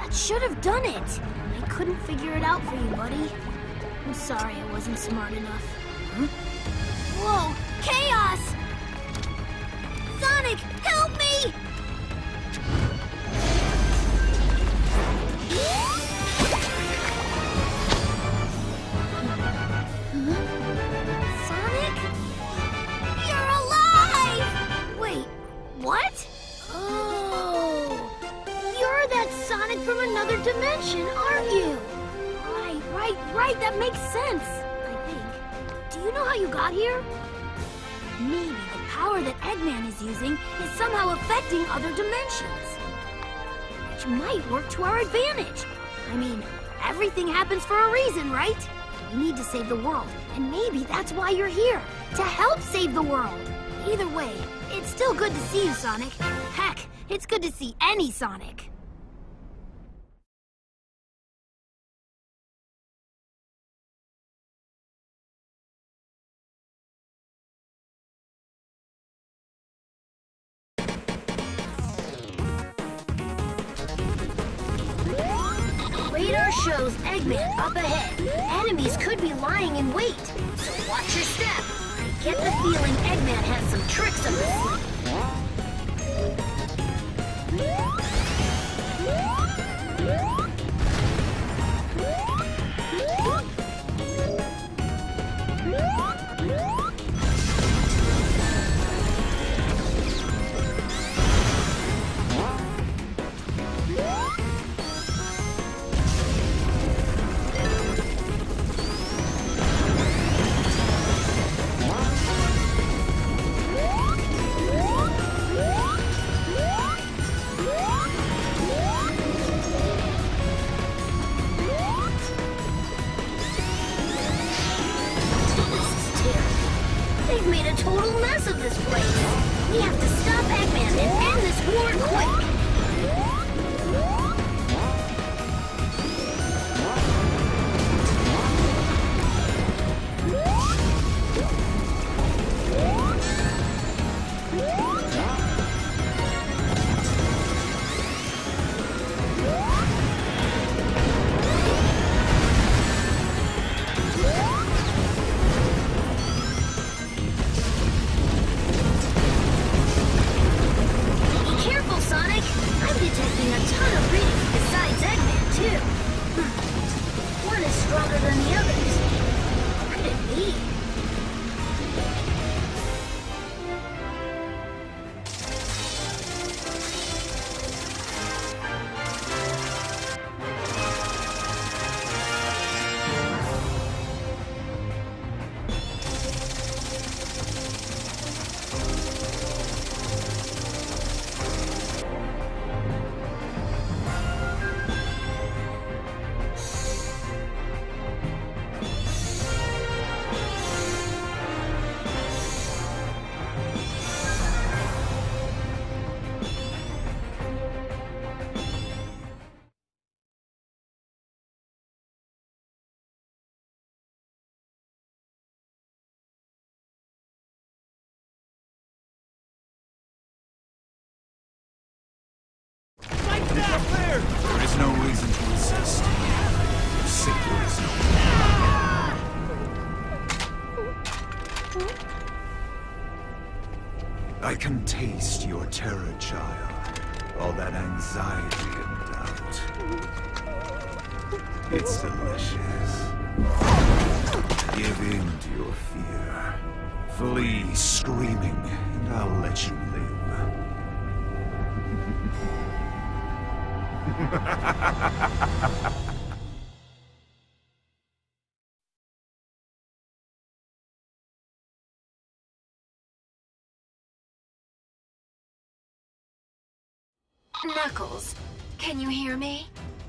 That should have done it. I couldn't figure it out for you, buddy. I'm sorry I wasn't smart enough. Huh? Whoa! Chaos! Sonic, help me! Sonic? You're alive! Wait, what? Oh, you're that Sonic from another dimension, aren't you? Right, that makes sense, I think. Do you know how you got here? Maybe the power that Eggman is using is somehow affecting other dimensions. Which might work to our advantage. I mean, everything happens for a reason, right? We need to save the world, and maybe that's why you're here, to help save the world. Either way, it's still good to see you, Sonic. Heck, it's good to see any Sonic. Radar shows Eggman up ahead. Enemies could be lying in wait, so watch your step. I get the feeling Eggman has some tricks up his sleeve. They've made a total mess of this place. We have to stop Eggman and end this war quick. There is no reason to resist. Simply is no. I can taste your terror, child. All that anxiety and doubt. It's delicious. Give in to your fear. Flee screaming, and I'll let you live. Knuckles, can you hear me?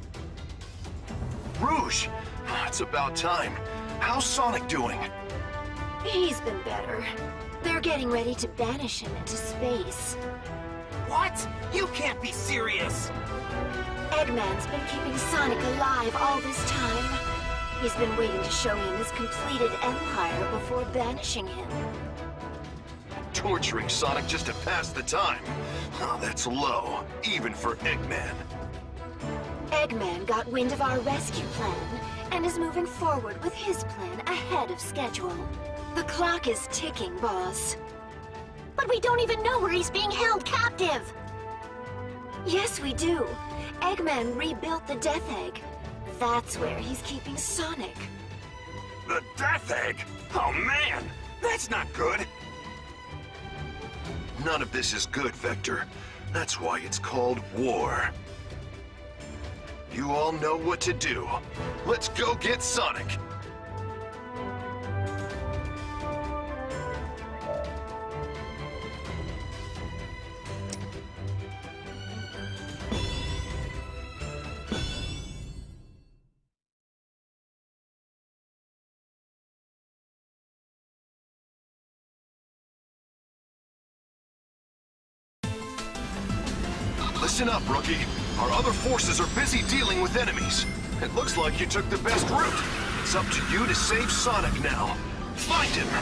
Rouge! It's about time. How's Sonic doing? He's been better. They're getting ready to banish him into space. What? You can't be serious! Eggman's been keeping Sonic alive all this time. He's been waiting to show him his completed empire before banishing him. Torturing Sonic just to pass the time. Oh, that's low, even for Eggman. Eggman got wind of our rescue plan and is moving forward with his plan ahead of schedule. The clock is ticking, boss. But we don't even know where he's being held captive! Yes, we do. Eggman rebuilt the Death Egg. That's where he's keeping Sonic. The Death Egg? Oh man, that's not good. None of this is good, Vector. That's why it's called war. You all know what to do. Let's go get Sonic! Listen up, Rookie. Our other forces are busy dealing with enemies. It looks like you took the best route. It's up to you to save Sonic now. Find him!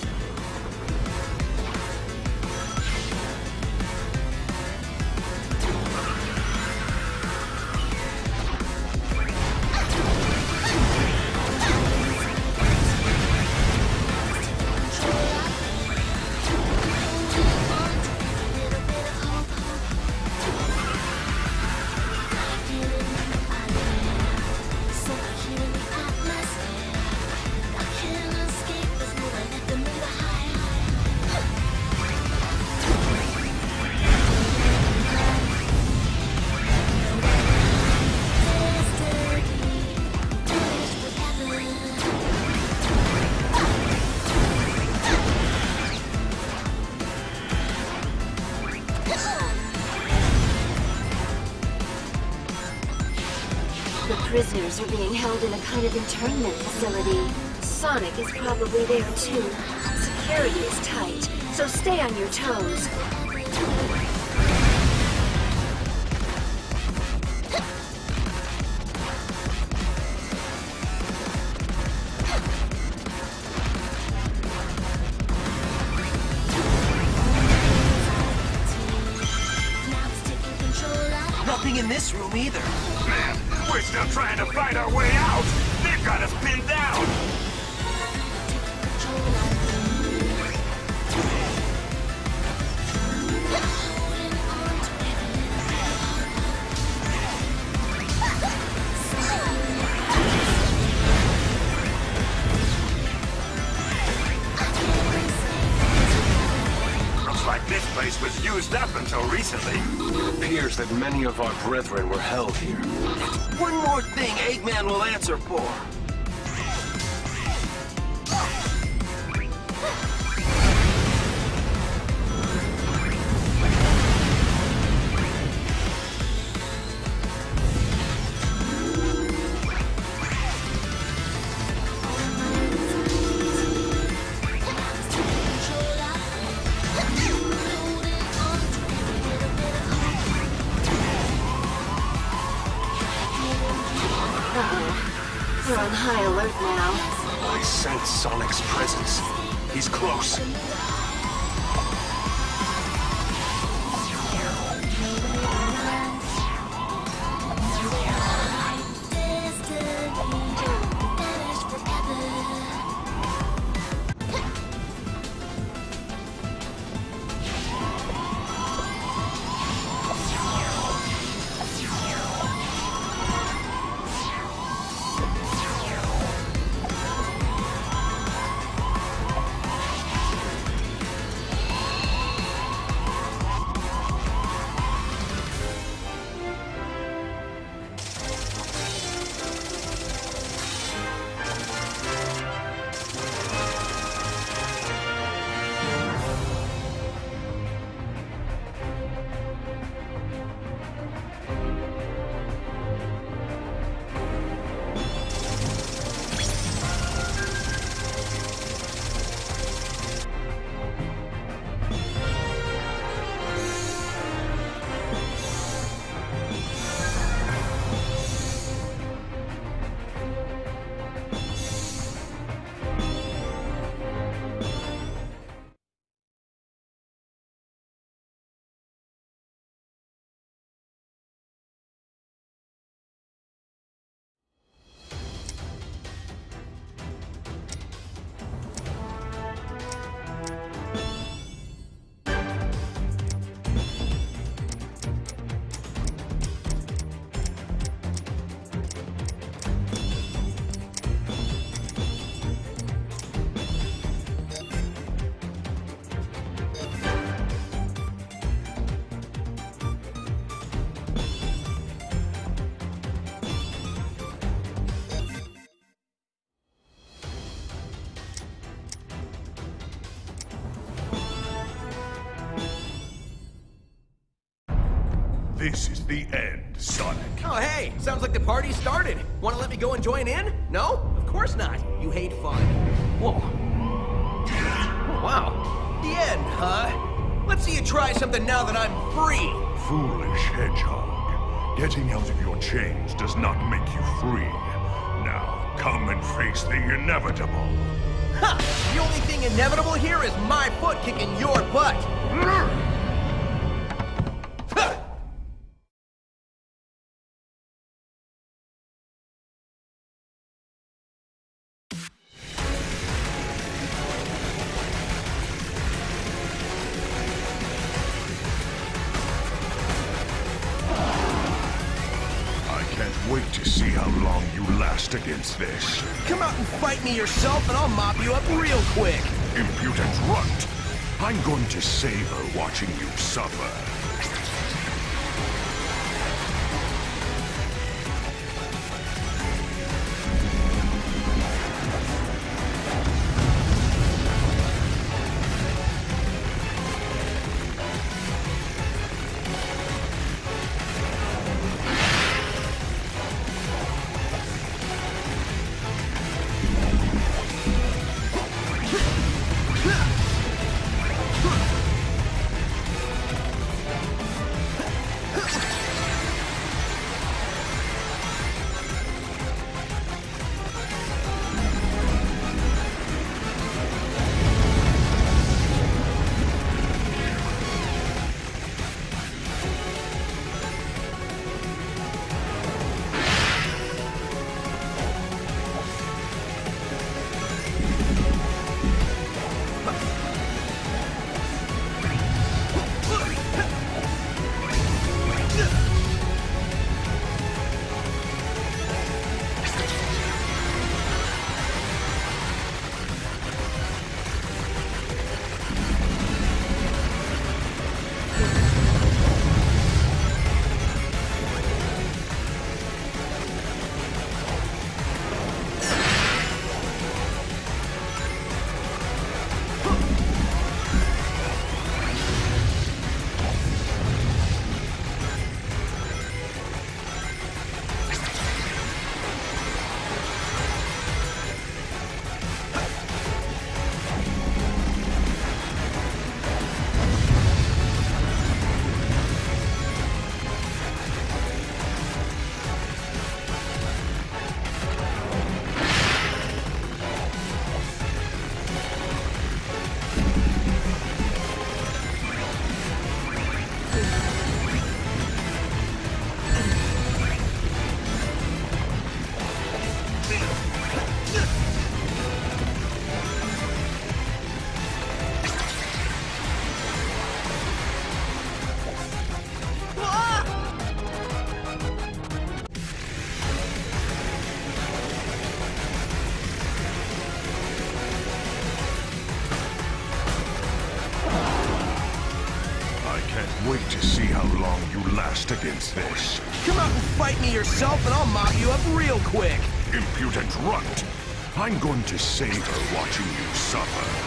Prisoners are being held in a kind of internment facility. Sonic is probably there too. Security is tight, so stay on your toes. Nothing in this room either. Man, we're still trying to fight our way out. They've got us pinned down. Looks like this place was used up until recently. It appears that many of our brethren were held here. One more thing Eggman will answer for. We're on high alert now. I sense Sonic's presence. He's close. This is the end, Sonic. Oh, hey, sounds like the party started. Want to let me go and join in? No? Of course not. You hate fun. Whoa. Oh, wow. The end, huh? Let's see you try something now that I'm free. Foolish hedgehog. Getting out of your chains does not make you free. Now, come and face the inevitable. Ha! The only thing inevitable here is my foot kicking your butt. Wait to see how long you last against this. Come out and fight me yourself and I'll mop you up real quick. Impudent runt. I'm going to savor watching you suffer. Wait to see how long you last against this. Come out and fight me yourself and I'll mop you up real quick. Impudent runt. I'm going to savor watching you suffer.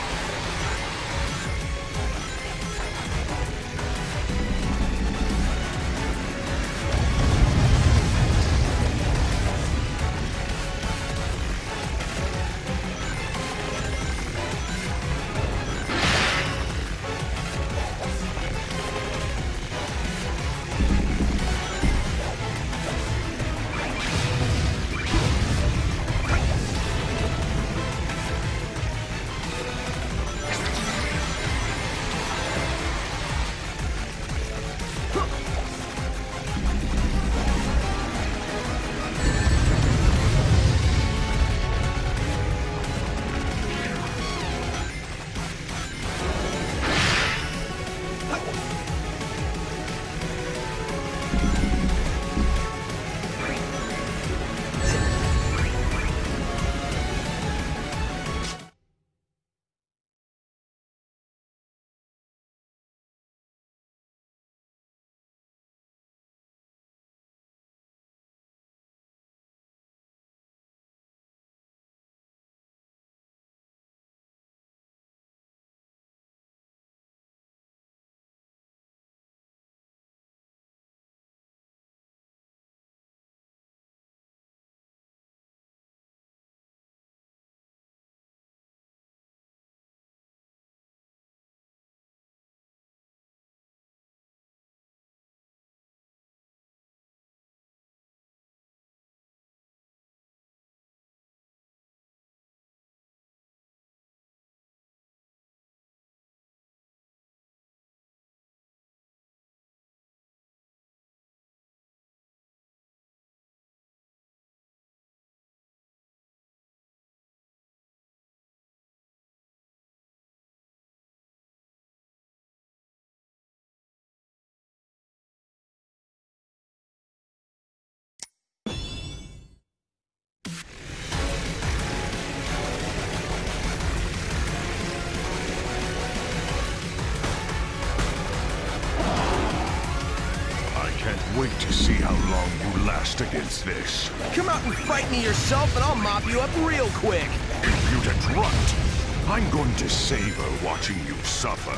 can't wait to see how long you last against this. Come out and fight me yourself and I'll mop you up real quick. Impudent runt! I'm going to savor watching you suffer.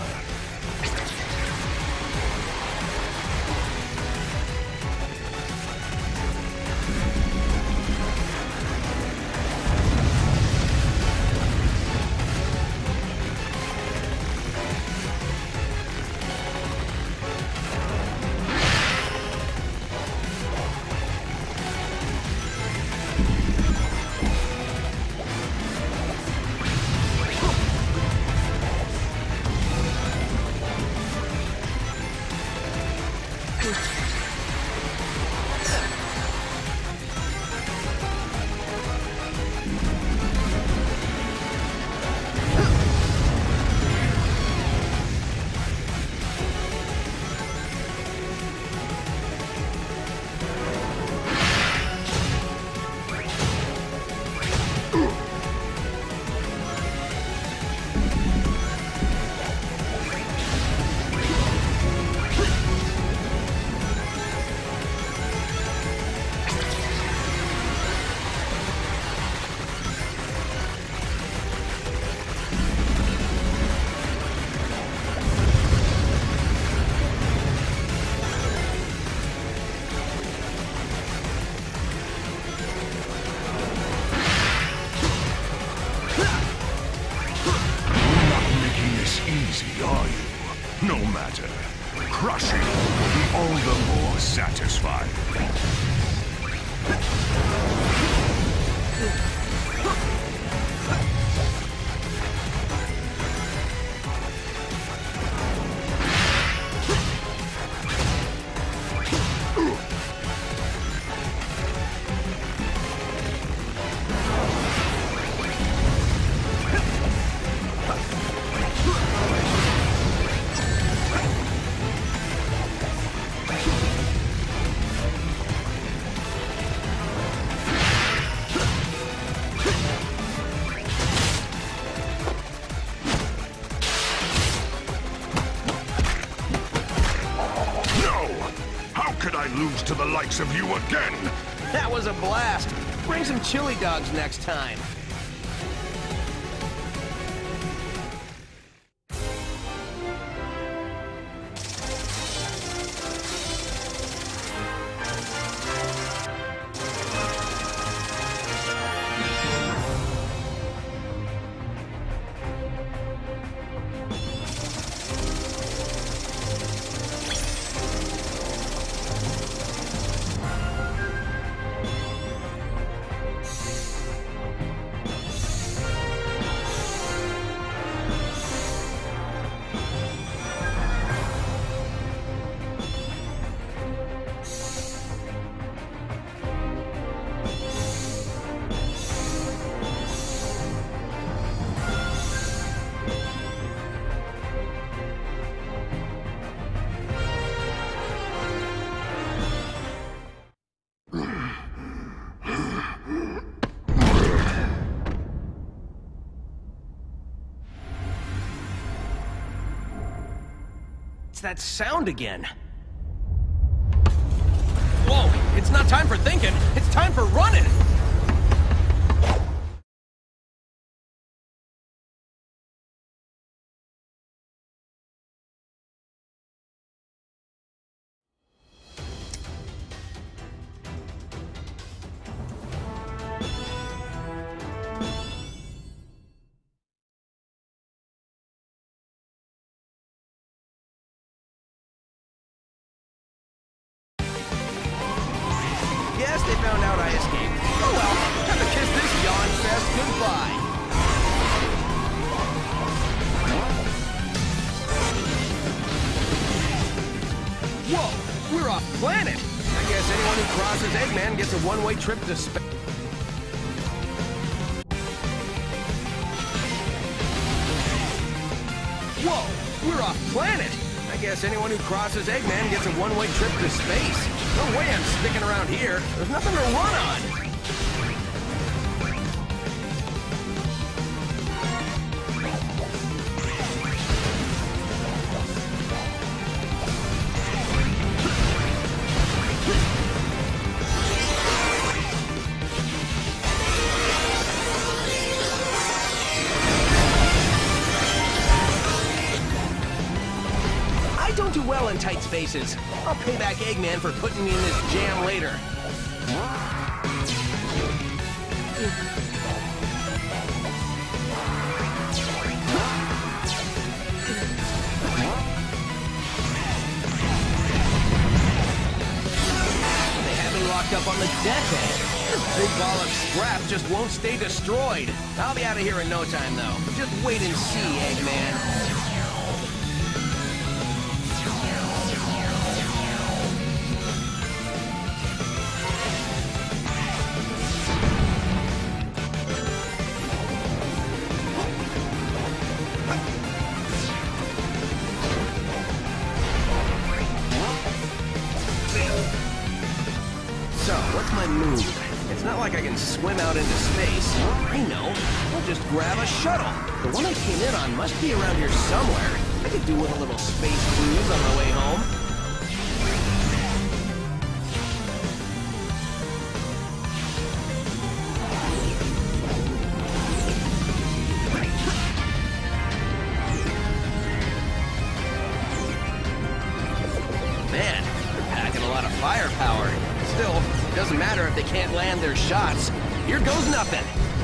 No matter. Crushing will be all the more satisfying. Lose to the likes of you again! That was a blast! Bring some chili dogs next time. It's that sound again. Whoa, it's not time for thinking, it's time for running! Yes, they found out I escaped. Oh well, time to kiss this yawn fest goodbye. Whoa, we're off planet. I guess anyone who crosses Eggman gets a one-way trip to space. Whoa, we're off planet. I guess anyone who crosses Eggman gets a one-way trip to space. No way I'm sticking around here. There's nothing to run on. faces. I'll pay back Eggman for putting me in this jam later. They have me locked up on the Death Egg. This big ball of scrap just won't stay destroyed. I'll be out of here in no time, though. Just wait and see, Eggman. So, what's my move? It's not like I can swim out into space. I know. I'll just grab a shuttle. The one I came in on must be around here somewhere. I could do with a little space cruise on the way home. Man, they're packing a lot of firepower. Still, it doesn't matter if they can't land their shots. Here goes nothing.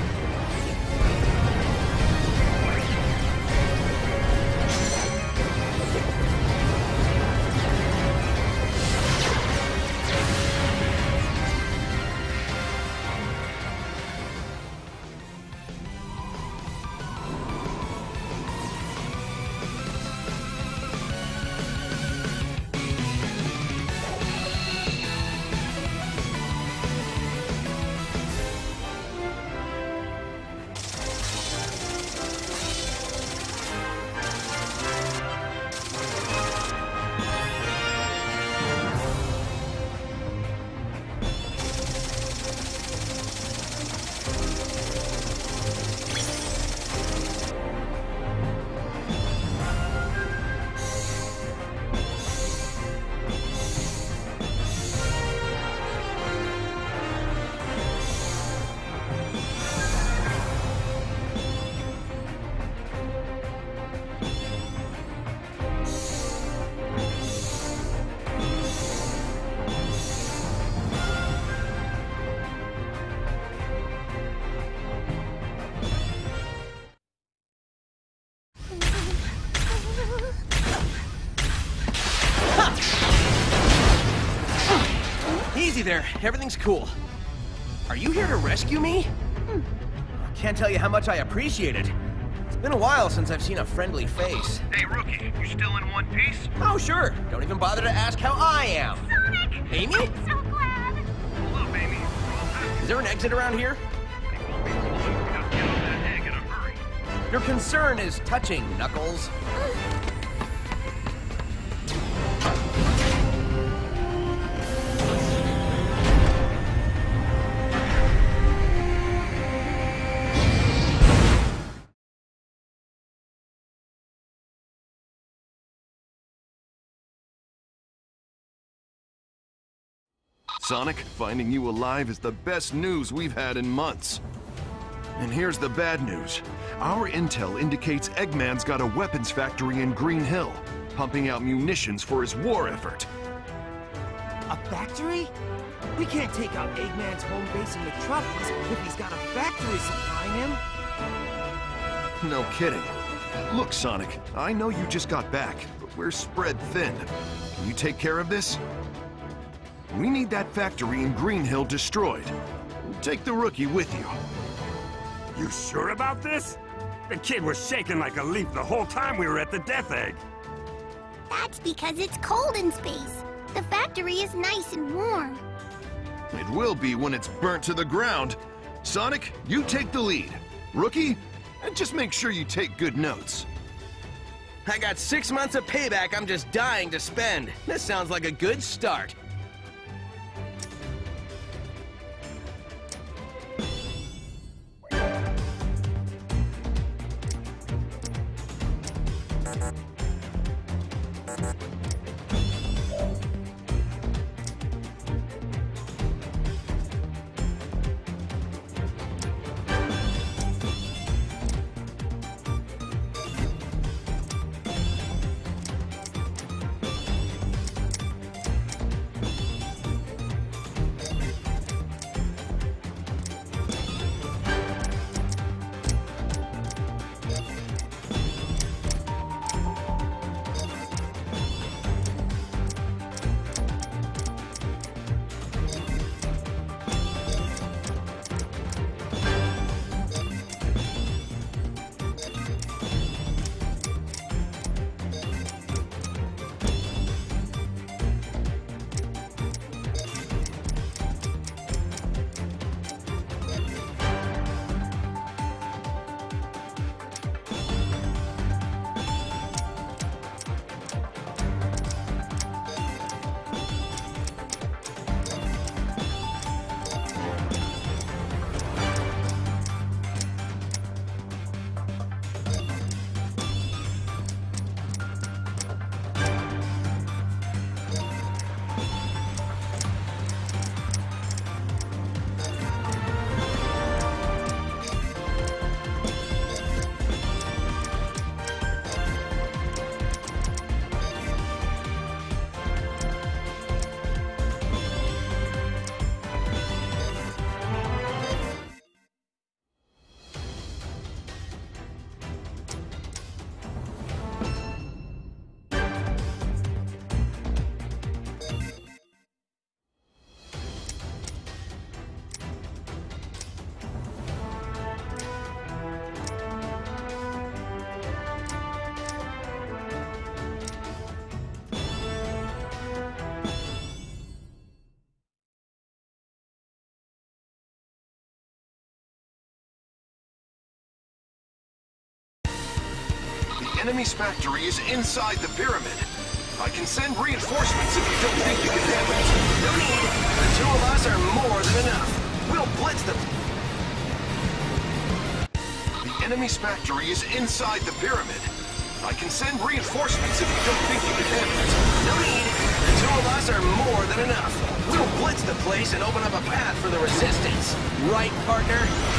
Easy there. Everything's cool. Are you here to rescue me? Can't tell you how much I appreciate it. It's been a while since I've seen a friendly face. Hey, Rookie, you still in one piece? Oh, sure. Don't even bother to ask how I am. Sonic! Amy? I'm so glad! Hold up, Amy. We're all set. Is there an exit around here? It won't be so long. We gotta get on that egg in a hurry. Your concern is touching, Knuckles. Sonic, finding you alive is the best news we've had in months. And here's the bad news. Our intel indicates Eggman's got a weapons factory in Green Hill, pumping out munitions for his war effort. A factory? We can't take out Eggman's home base in Metropolis if he's got a factory supplying him. No kidding. Look, Sonic, I know you just got back, but we're spread thin. Can you take care of this? We need that factory in Green Hill destroyed. Take the Rookie with you. You sure about this? The kid was shaking like a leaf the whole time we were at the Death Egg. That's because it's cold in space. The factory is nice and warm. It will be when it's burnt to the ground. Sonic, you take the lead. Rookie, just make sure you take good notes. I got 6 months of payback I'm just dying to spend. This sounds like a good start. enemy's factory is inside the pyramid. I can send reinforcements if you don't think you can handle it. No need. The two of us are more than enough. We'll blitz them. The enemy's factory is inside the pyramid. I can send reinforcements if you don't think you can handle it. No need. The two of us are more than enough. We'll blitz the place and open up a path for the resistance. Right, partner?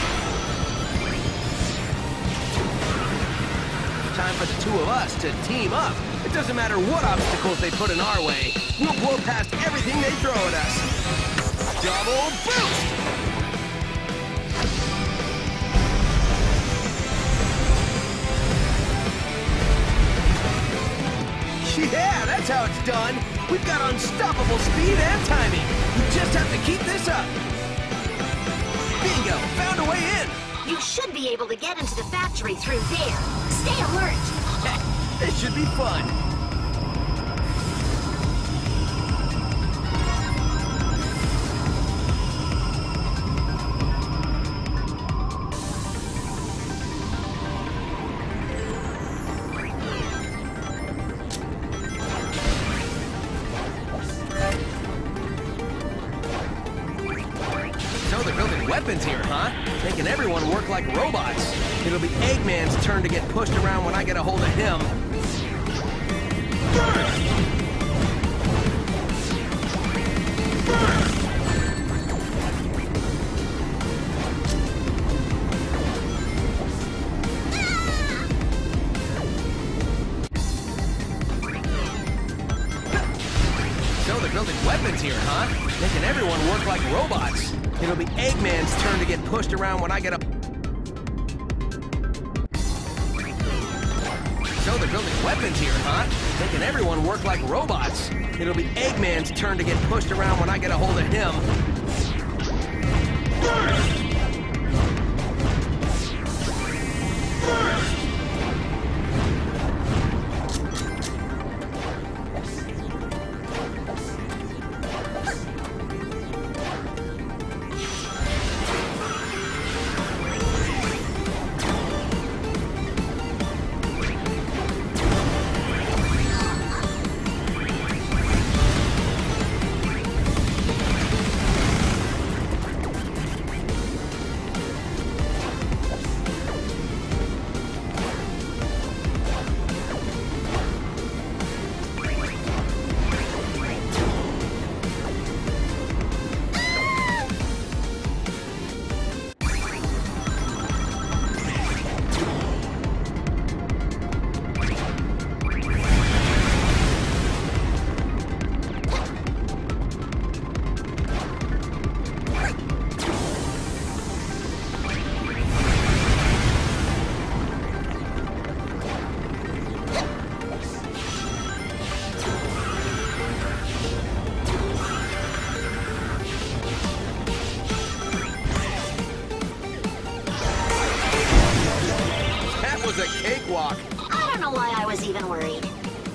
Time for the two of us to team up. It doesn't matter what obstacles they put in our way. We'll blow past everything they throw at us. Double boost! Yeah, that's how it's done. We've got unstoppable speed and timing. We just have to keep this up. Bingo! Found a way in! You should be able to get into the factory through there. Stay alert. This should be fun. So they're building weapons here, huh? Making everyone work like robots. It'll be Eggman's turn to get pushed around when I get a hold of him. So they're building weapons here, huh? Making everyone work like robots. It'll be Eggman's turn to get pushed around when I get a... So they're building weapons here, huh? Making everyone work like robots. It'll be Eggman's turn to get pushed around when I get a hold of him. Was a cakewalk. I don't know why I was even worried.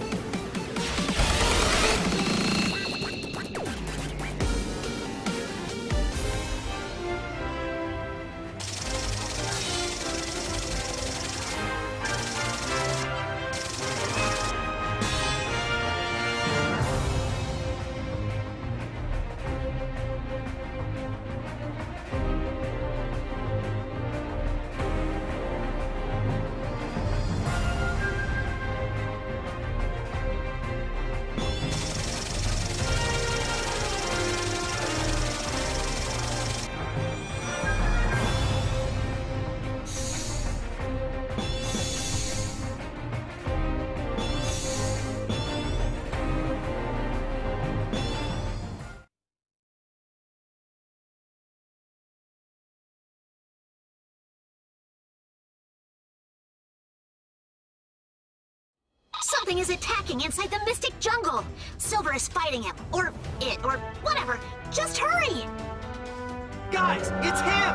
Something is attacking inside the Mystic Jungle. Silver is fighting him, or it, or whatever. Just hurry! Guys, it's him!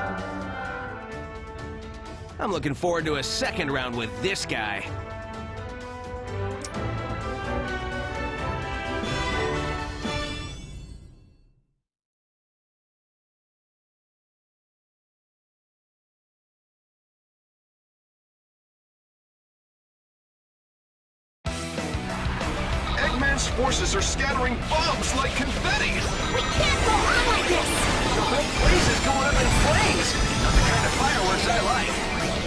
I'm looking forward to a second round with this guy. forces are scattering bombs like confetti! We can't go on like this! The whole place is going up in flames! Not the kind of fireworks I like.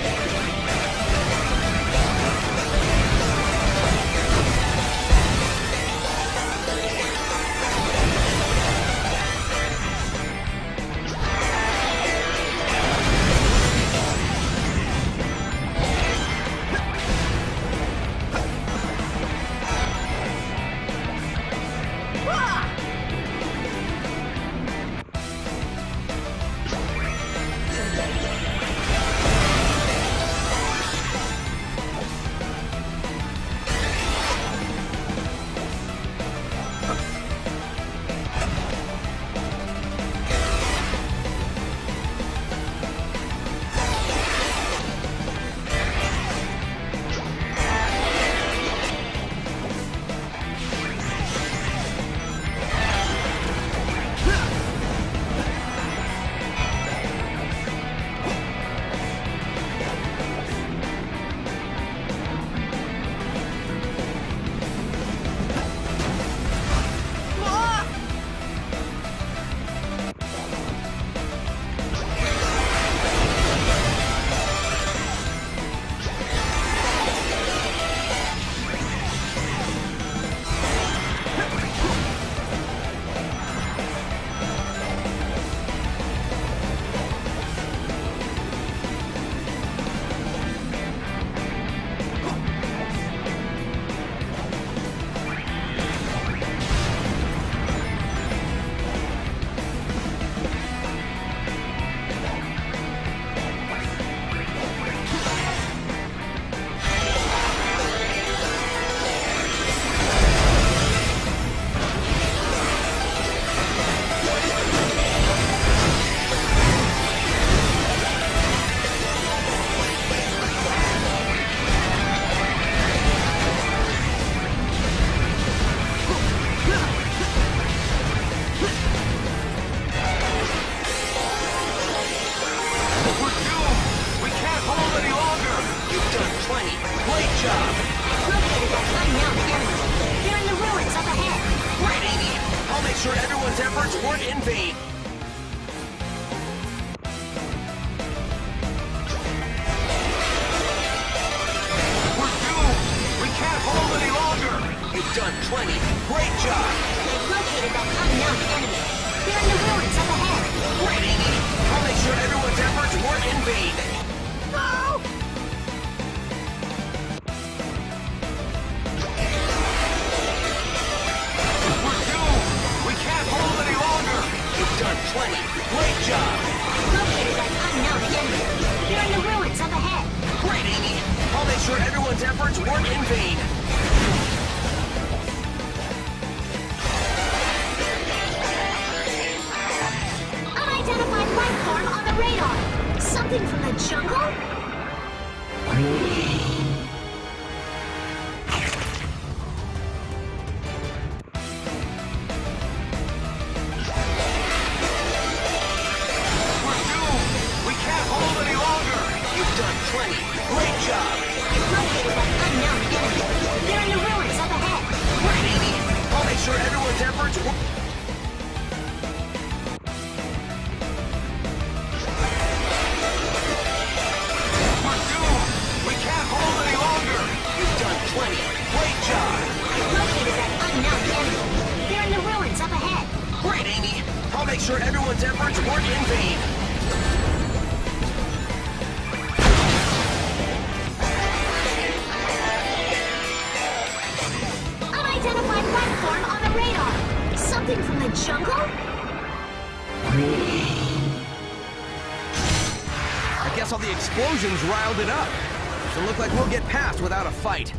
All the explosions riled it up. Doesn't look like we'll get past without a fight.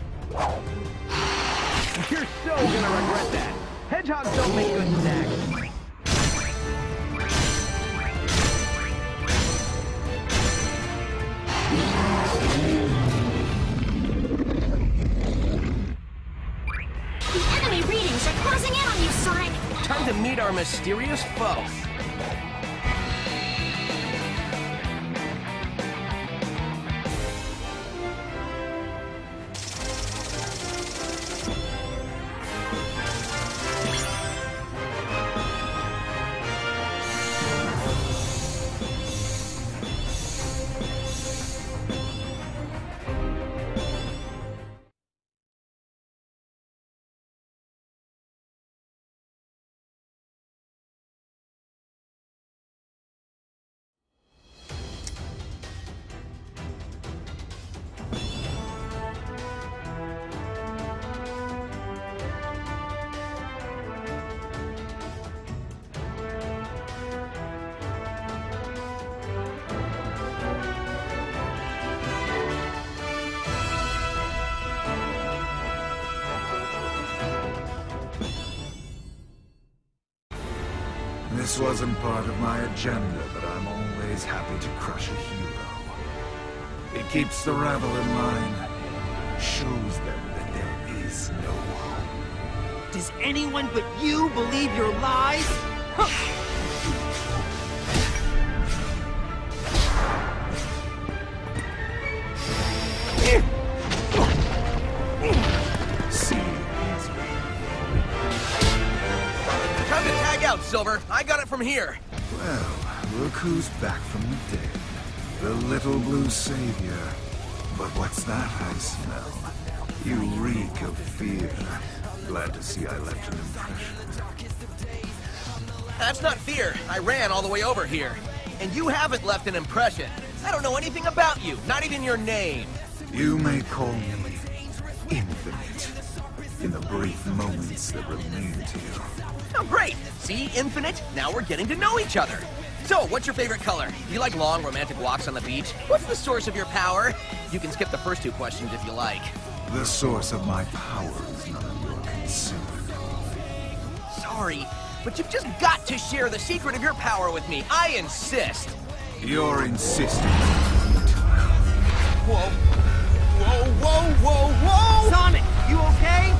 You're so gonna regret that. Hedgehogs don't make good snacks. The enemy readings are closing in on you, Sonic. Time to meet our mysterious foe. This wasn't part of my agenda, but I'm always happy to crush a hero. It keeps the rabble in line, shows them that there is no hope. Does anyone but you believe your lies? Time to tag out, Silver. I got it from here. Well, look who's back from the dead. The little blue savior. But what's that I smell? You reek of fear. Glad to see I left an impression. That's not fear. I ran all the way over here. And you haven't left an impression. I don't know anything about you, not even your name. You may call me Infinite. In the brief moments that remain to you. Oh, great. See, Infinite? Now we're getting to know each other. So, what's your favorite color? Do you like long, romantic walks on the beach? What's the source of your power? You can skip the first two questions if you like. The source of my power is none of your concern. Sorry, but you've just got to share the secret of your power with me. I insist. You're insisting. Whoa. Whoa, whoa, whoa, whoa! Sonic, you okay?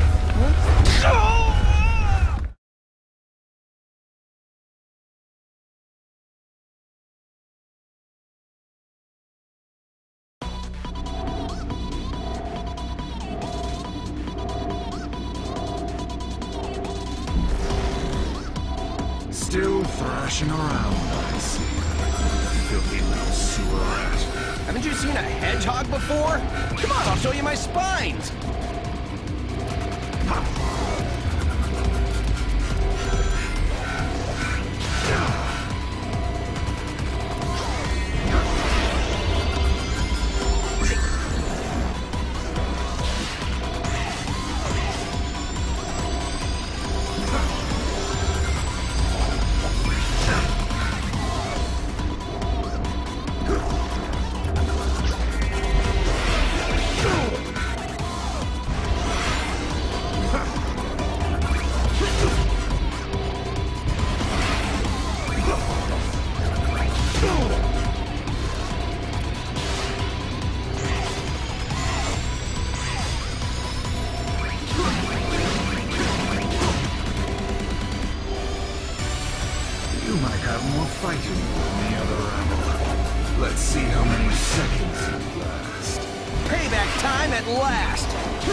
Still thrashing around, I see. Filthy little sewer rat. Haven't you seen a hedgehog before? Come on, I'll show you my spines. You might have more fighting than the other rabble. Let's see how many seconds you last. Payback time at last.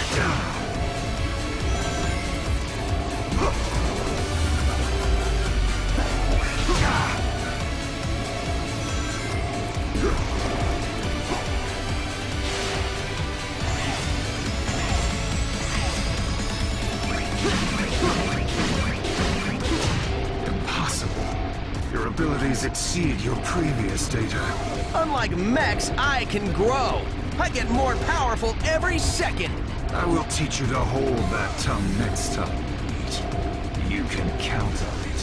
Your abilities exceed your previous data. Unlike mechs, I can grow. I get more powerful every second. I will teach you to hold that tongue next time we meet. You can count on it.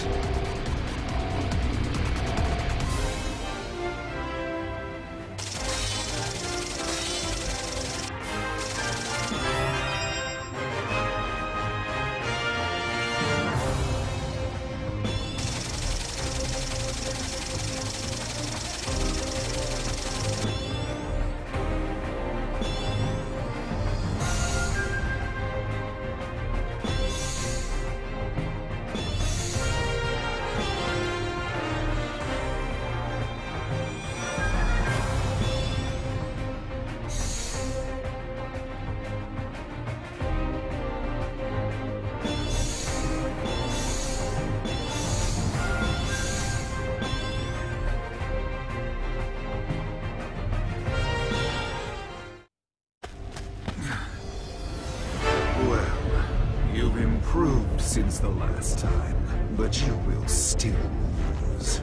You've improved since the last time, but you will still lose.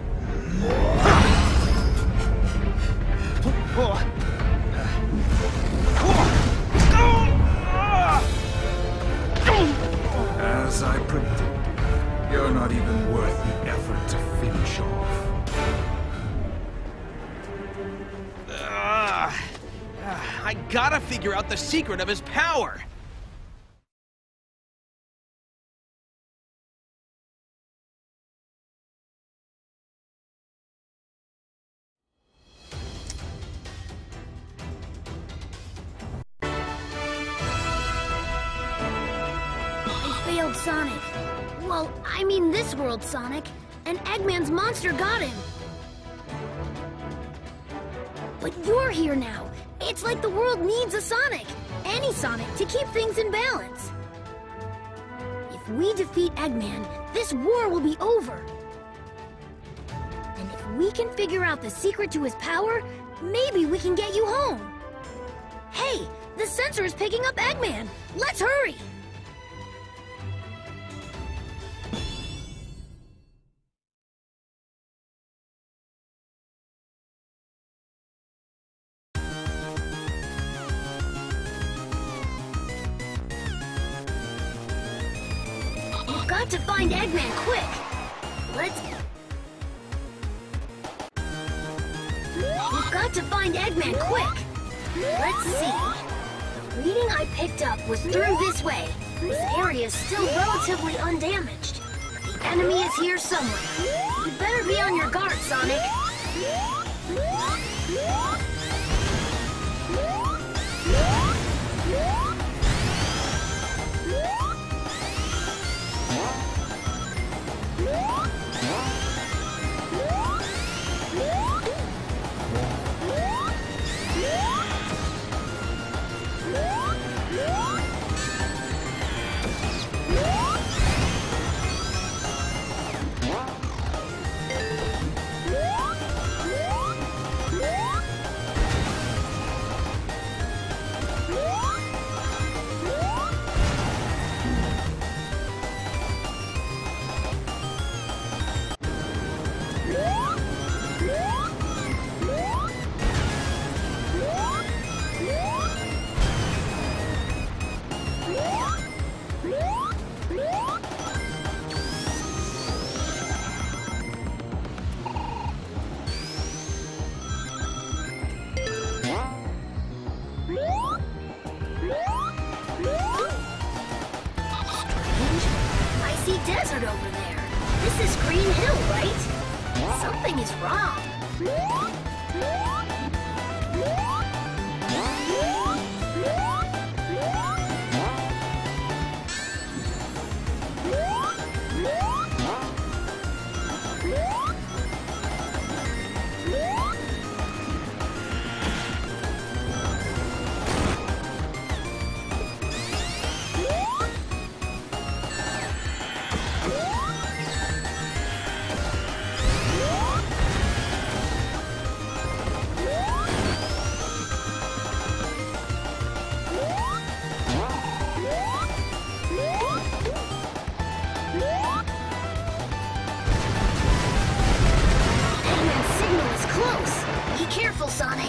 As I predicted, you're not even worth the effort to finish off. I gotta figure out the secret of his power. world Sonic. Well, I mean this world Sonic. And Eggman's monster got him. But you're here now. It's like the world needs a Sonic. Any Sonic to keep things in balance. If we defeat Eggman, this war will be over. And if we can figure out the secret to his power, maybe we can get you home. Hey, the sensor is picking up Eggman. Let's hurry. We've got to find Eggman quick. We've got to find Eggman quick. Let's see. The reading I picked up was through this way. This area is still relatively undamaged. The enemy is here somewhere. You'd better be on your guard, Sonic. Desert over there. This is Green Hill, right? Something is wrong. Careful, Sonic!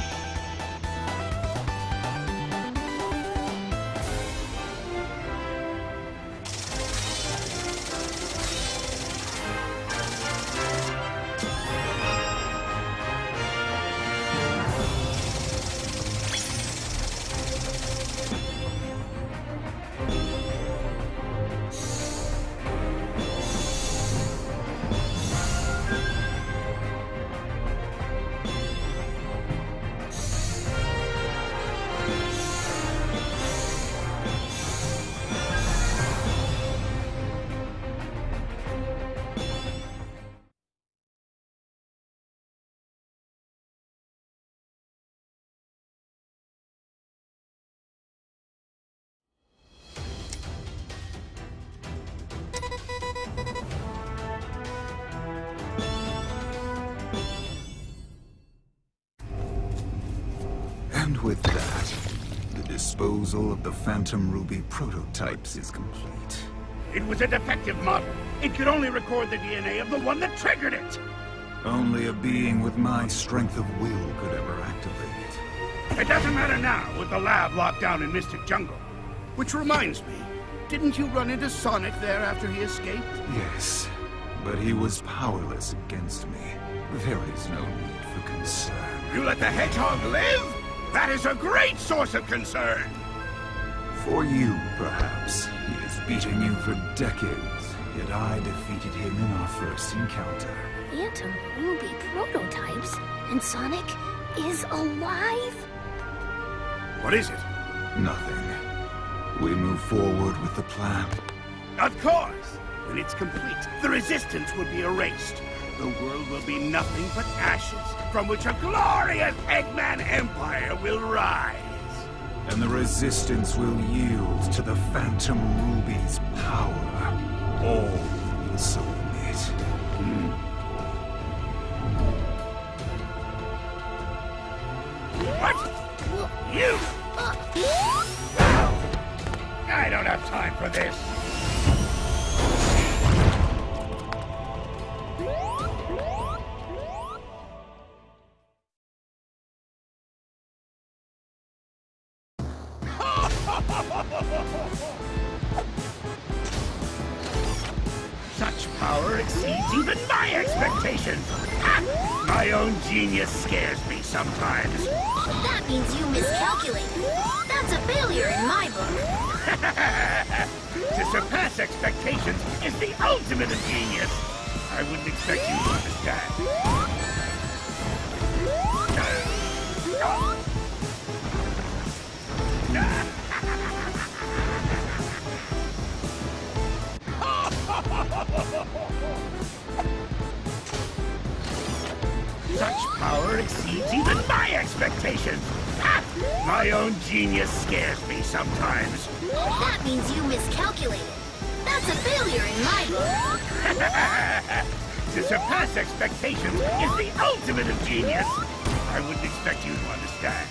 And with that, the disposal of the Phantom Ruby prototypes is complete. It was a defective model. It could only record the DNA of the one that triggered it. Only a being with my strength of will could ever activate it. It doesn't matter now, with the lab locked down in Mystic Jungle. Which reminds me, didn't you run into Sonic there after he escaped? Yes, but he was powerless against me. There is no need for concern. You let the Hedgehog live? That is a great source of concern! For you, perhaps. He has beaten you for decades, yet I defeated him in our first encounter. Phantom Ruby prototypes? And Sonic is alive? What is it? Nothing. We move forward with the plan. Of course! When it's complete, the Resistance will be erased. The world will be nothing but ashes, from which a glorious Eggman Empire will rise. And the Resistance will yield to the Phantom Ruby's power. All will submit. What? You? I don't have time for this. Such power exceeds even my expectations. My own genius scares me sometimes. That means you miscalculated. That's a failure in my book. To surpass expectations is the ultimate of genius. I wouldn't expect you to understand. Such power exceeds even my expectations. My own genius scares me sometimes. That means you miscalculated. That's a failure in my book. To surpass expectations is the ultimate of genius. I wouldn't expect you to understand.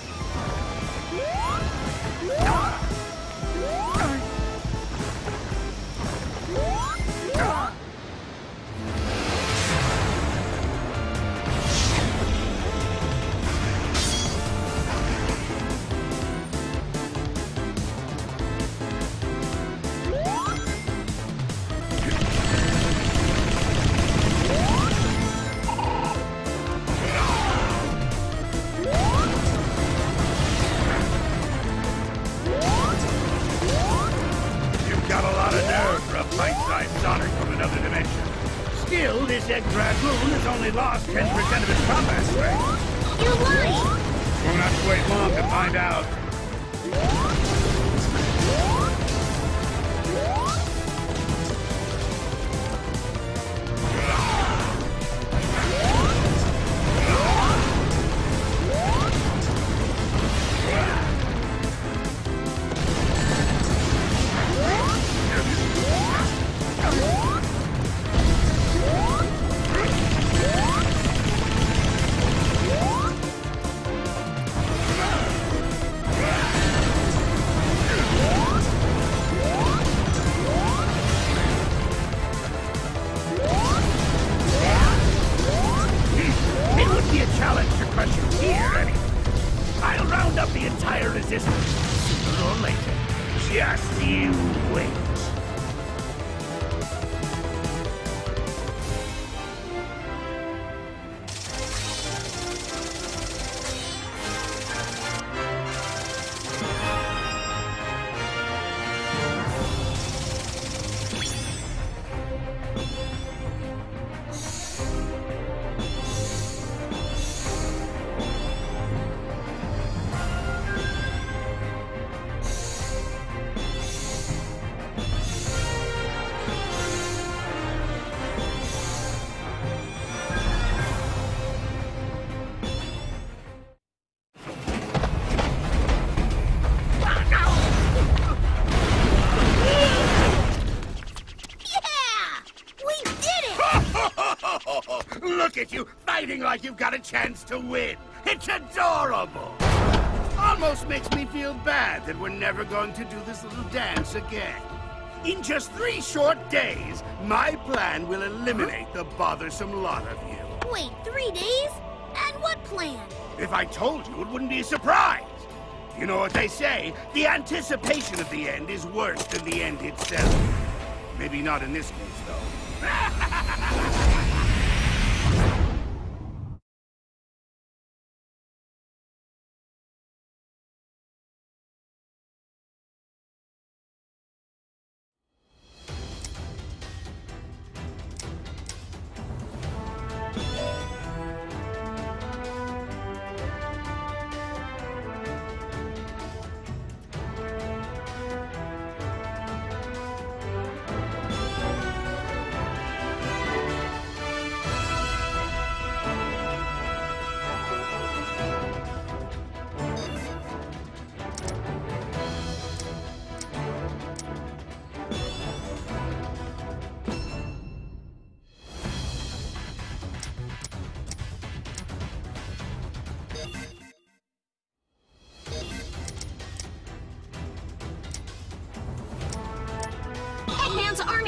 Sonic from another dimension. Still, this Egg Dragoon has only lost 10% of its combat strength. You're lying! Won't have to wait long to find out. I'll round up the entire Resistance, sooner or later. Just you wait. Look at you, fighting like you've got a chance to win. It's adorable. Almost makes me feel bad that we're never going to do this little dance again. In just 3 short days, my plan will eliminate the bothersome lot of you. Wait, 3 days? And what plan? If I told you, it wouldn't be a surprise. You know what they say, the anticipation of the end is worse than the end itself. Maybe not in this case, though.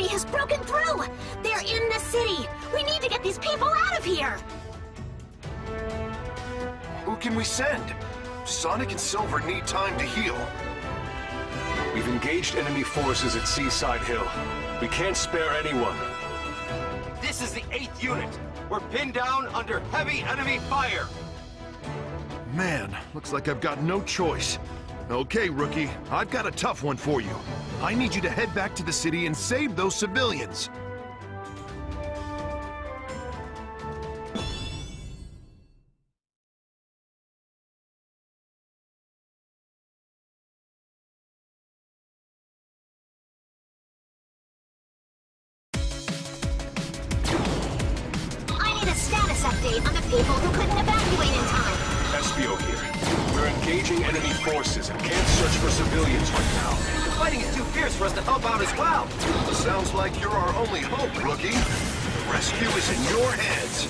army has broken through! They're in the city! We need to get these people out of here! Who can we send? Sonic and Silver need time to heal. We've engaged enemy forces at Seaside Hill. We can't spare anyone. This is the 8th unit. We're pinned down under heavy enemy fire. Man, looks like I've got no choice. Okay, Rookie, I've got a tough one for you. I need you to head back to the city and save those civilians. I need a status update on the people who couldn't evacuate in time. Espio here. We're engaging enemy forces and can't search for civilians right now. The fighting is too fierce for us to help out as well. Sounds like you're our only hope, Rookie. The rescue is in your hands.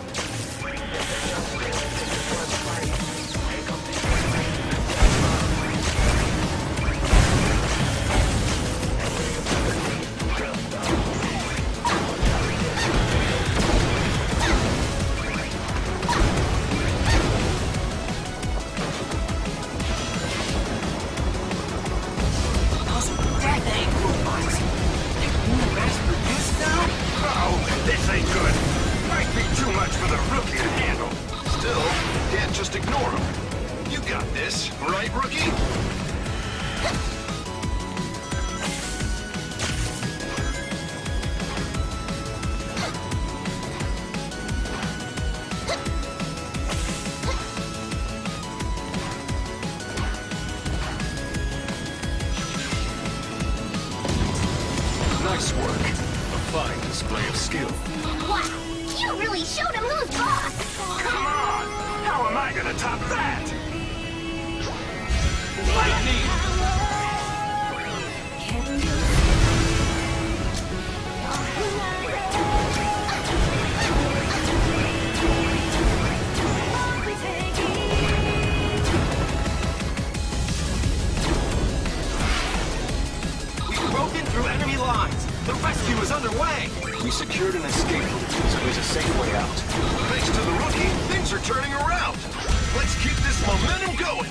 This ain't good. Might be too much for the Rookie to handle. Still, can't just ignore them. You got this, right, Rookie? Nice work. A fine display of skill. Wow, you really showed him who's boss! Come on! How am I gonna top that? We've broken through enemy lines. The rescue is underway. We secured an escape route, so there's a safe way out. Thanks to the Rookie, things are turning around. Let's keep this momentum going.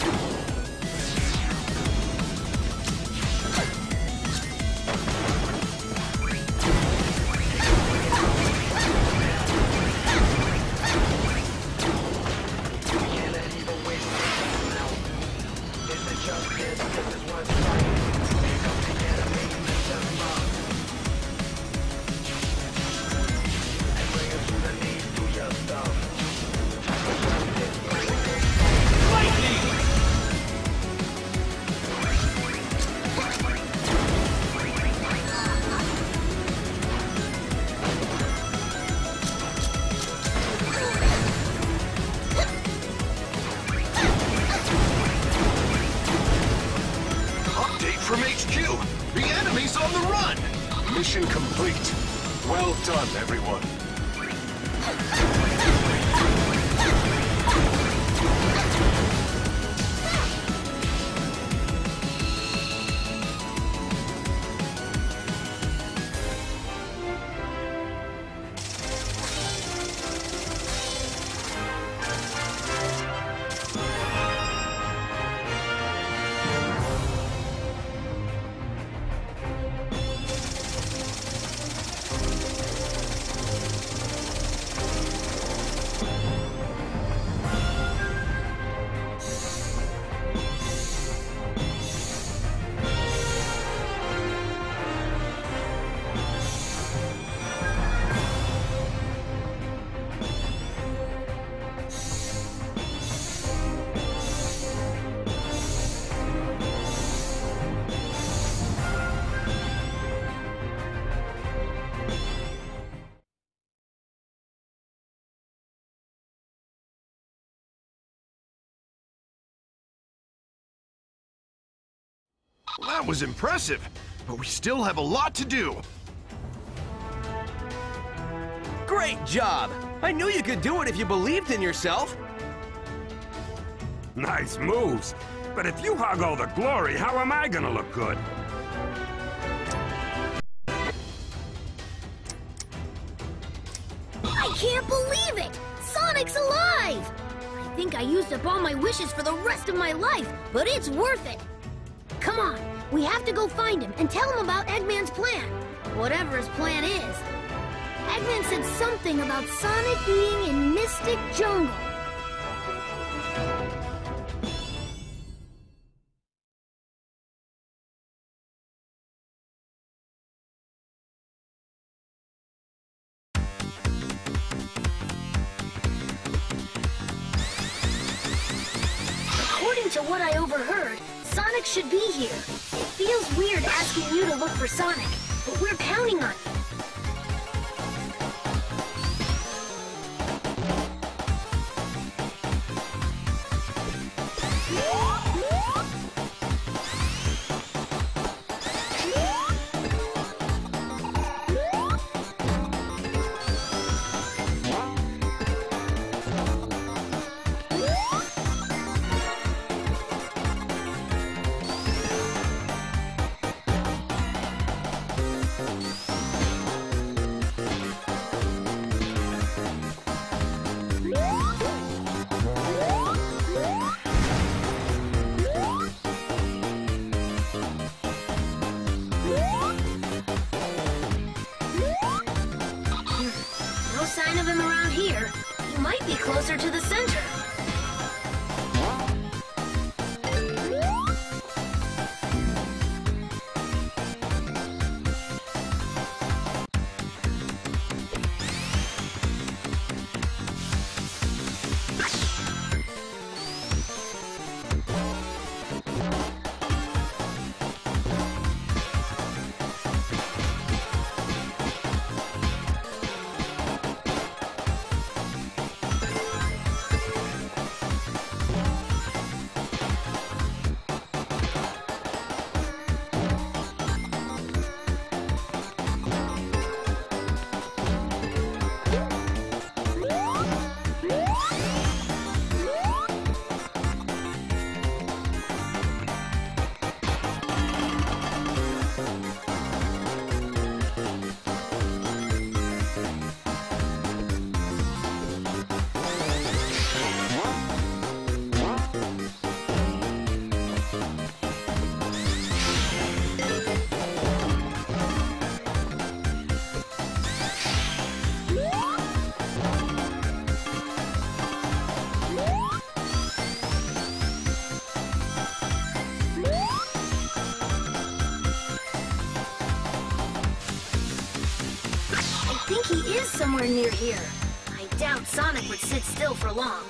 From HQ, the enemy's on the run! Mission complete. Well done, everyone. Well, that was impressive, but we still have a lot to do. Great job! I knew you could do it if you believed in yourself. Nice moves. But if you hog all the glory, how am I gonna look good? can't believe it! Sonic's alive! I think I used up all my wishes for the rest of my life, but it's worth it! Come on, we have to go find him and tell him about Eggman's plan. Whatever his plan is. Eggman said something about Sonic being in Mystic Jungle. According to what I overheard, Sonic should be here. It feels weird asking you to look for Sonic, but we're counting on you. No sign of him around here. He might be closer to the center. I think he is somewhere near here. I doubt Sonic would sit still for long.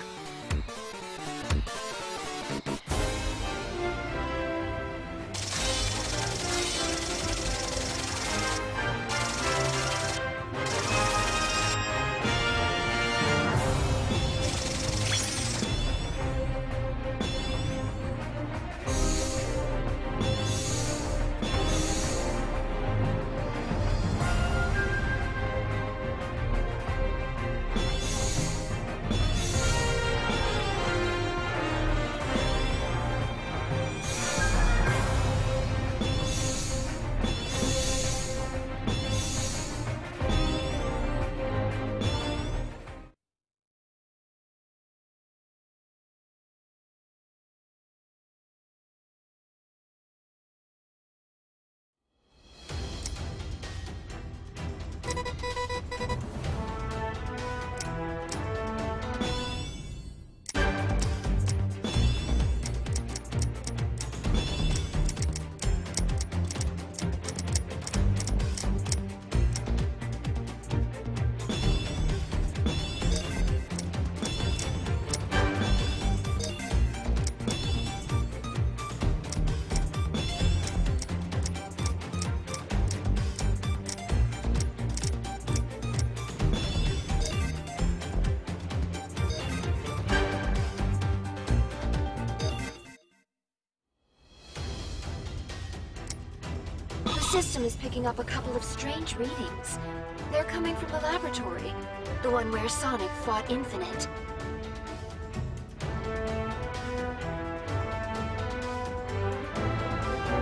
The system is picking up a couple of strange readings. They're coming from the laboratory, the one where Sonic fought Infinite.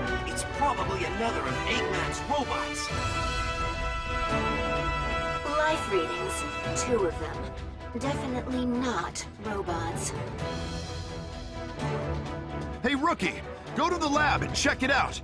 It's probably another of Eggman's robots. life readings. 2 of them. Definitely not robots. Hey, Rookie! Go to the lab and check it out!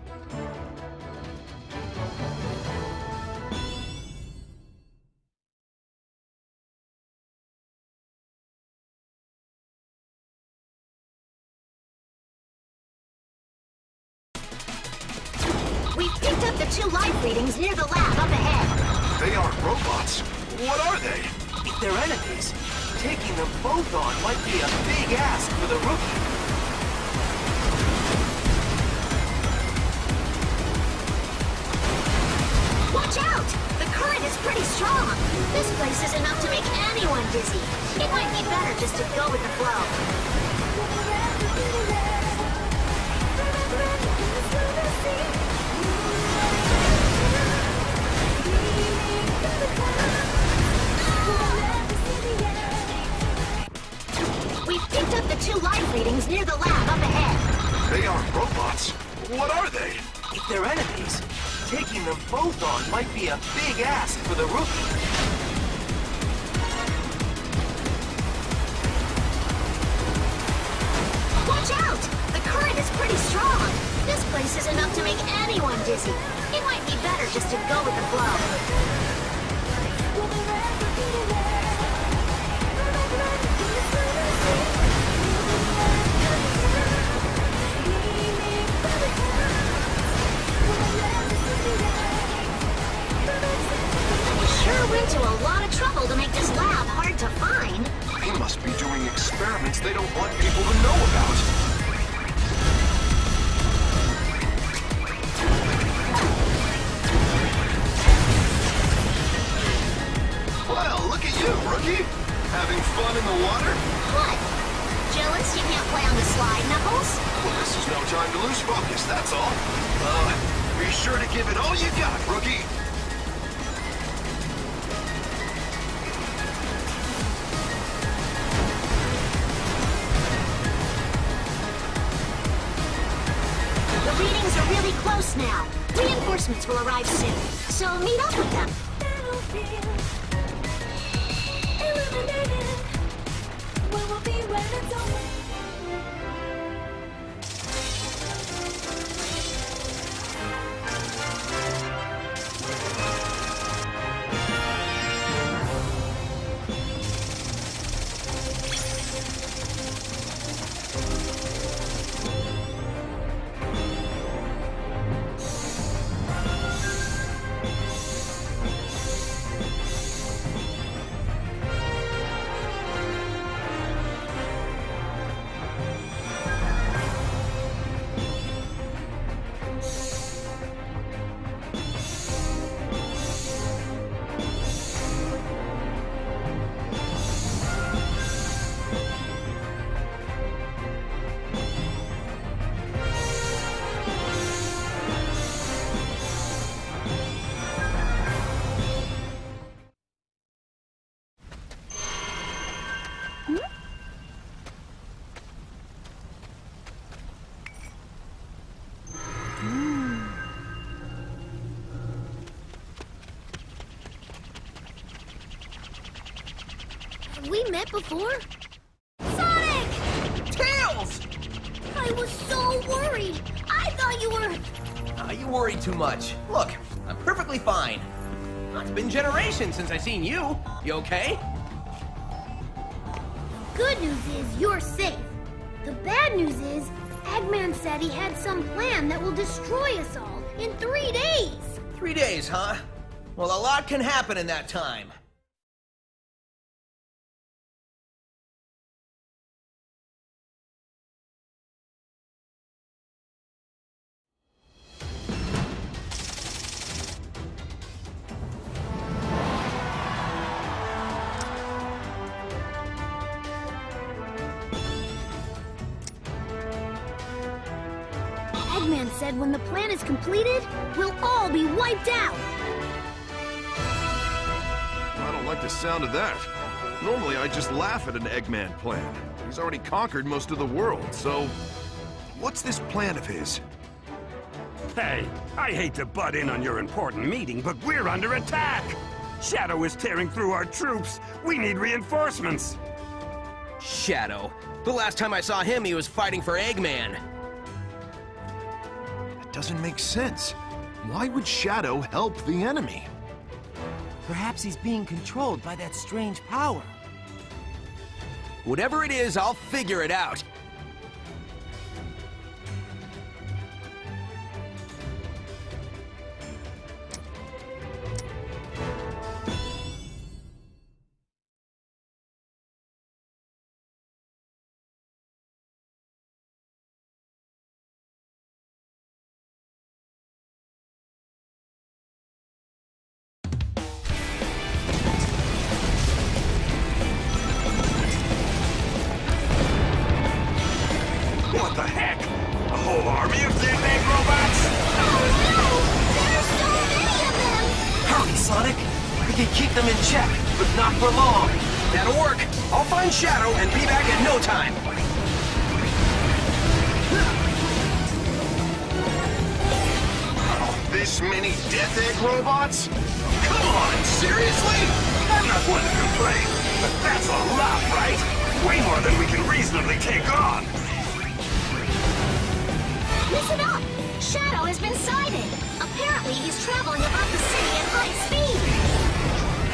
We've picked up the 2 life readings near the lab up ahead. They aren't robots. What are they? If they're enemies, taking them both on might be a big ask for the rookie. Watch out! The current is pretty strong. This place is enough to make anyone dizzy. It might be better just to go with the flow. We've picked up the 2 life readings near the lab up ahead. They aren't robots. What are they? If they're enemies, taking them both on might be a big ask for the rookie. Watch out! The current is pretty strong. This place is enough to make anyone dizzy. It might be better just to go with the flow. Sure went to a lot of trouble to make this lab hard to find. They must be doing experiments they don't want people to know about. Well, look at you, Rookie! Having fun in the water? What? Jealous you can't play on the slide, Knuckles? Well, this is no time to lose focus, that's all. Be sure to give it all you got, Rookie! The readings are really close now. Reinforcements will arrive soon, so meet up with them. Have we met before? Sonic! Tails! I was so worried. I thought you were... You worry too much. Look, I'm perfectly fine. It's been generations since I seen you. You okay? Good news is you're safe. The bad news is Eggman said he had some plan that will destroy us all in 3 days. 3 days, huh? Well, a lot can happen in that time. Eggman said when the plan is completed, we'll all be wiped out. I don't like the sound of that. Normally, I just laugh at an Eggman plan. He's already conquered most of the world, so... What's this plan of his? Hey, I hate to butt in on your important meeting, but we're under attack! Shadow is tearing through our troops. We need reinforcements. Shadow. The last time I saw him, he was fighting for Eggman. That doesn't make sense. Why would Shadow help the enemy? Perhaps he's being controlled by that strange power. Whatever it is, I'll figure it out. What the heck? A whole army of Zigzag robots? Hurry, Sonic! We can keep them in check, but not for long. That'll work. I'll find Shadow and be back in no time. This many Death Egg robots? Come on, seriously? I'm not one to complain, but that's a lot, right? Way more than we can reasonably take on. Listen up! Shadow has been sighted. Apparently, he's traveling above the city at high speed.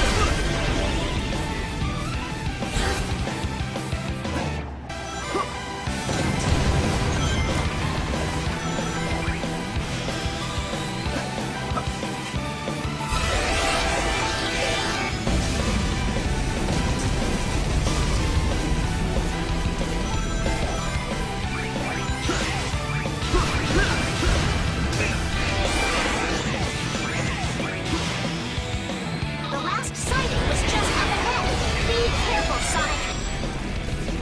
The last sighting was just up ahead. Be careful, Sonic.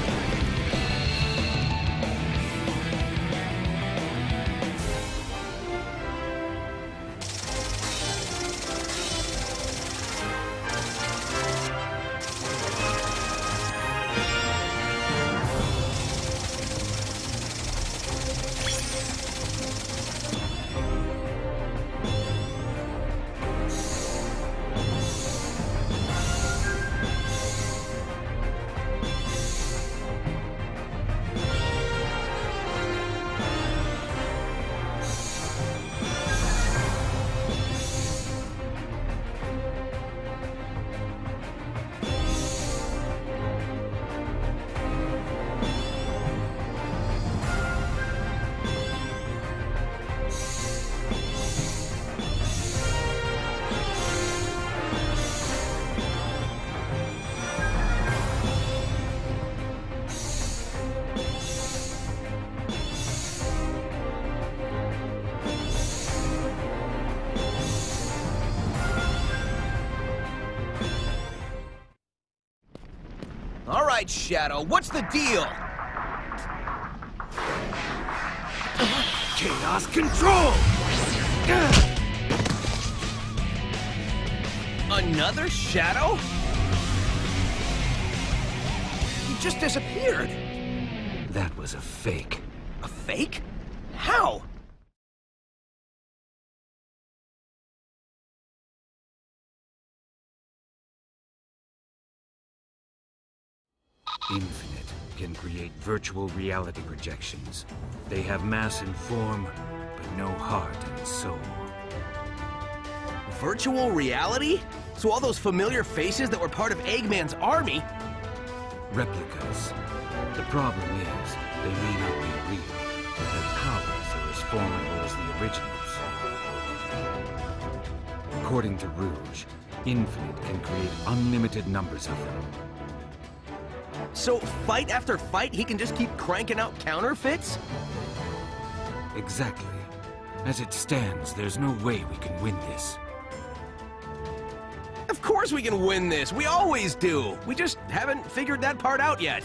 All right, Shadow, what's the deal? Chaos Control! Another Shadow? He just disappeared. That was a fake. A fake? How? Infinite can create virtual reality projections. They have mass and form, but no heart and soul. Virtual reality? So all those familiar faces that were part of Eggman's army? Replicas. The problem is, they may not be real, but their powers are as formidable as the originals. According to Rouge, Infinite can create unlimited numbers of them. So fight after fight, he can just keep cranking out counterfeits? Exactly. As it stands, there's no way we can win this. Of course we can win this. We always do. We just haven't figured that part out yet.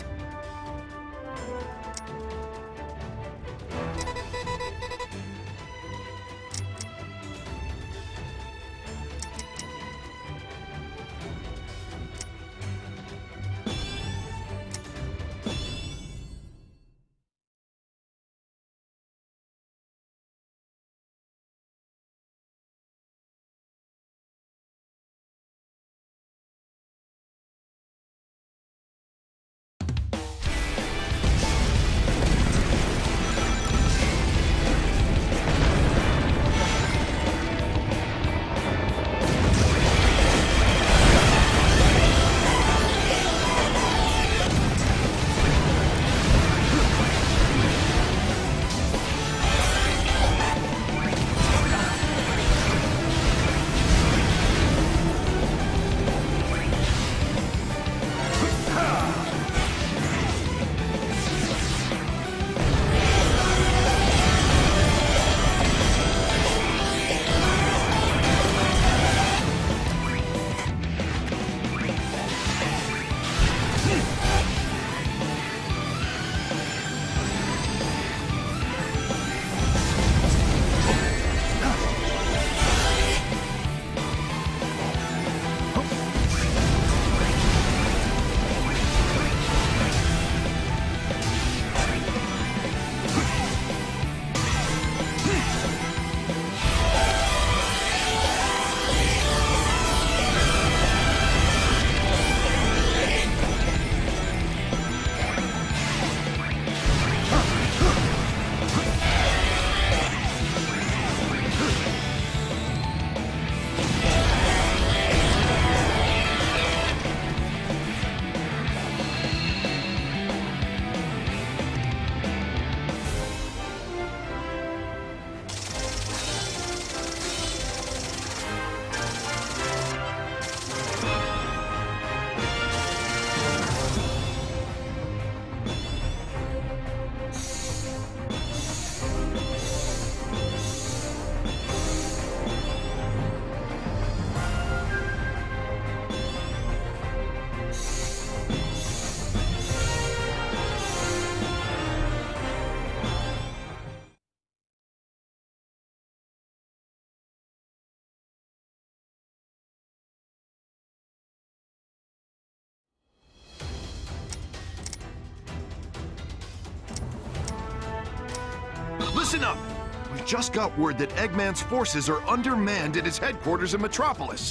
listen up! We just got word that Eggman's forces are undermanned at his headquarters in Metropolis.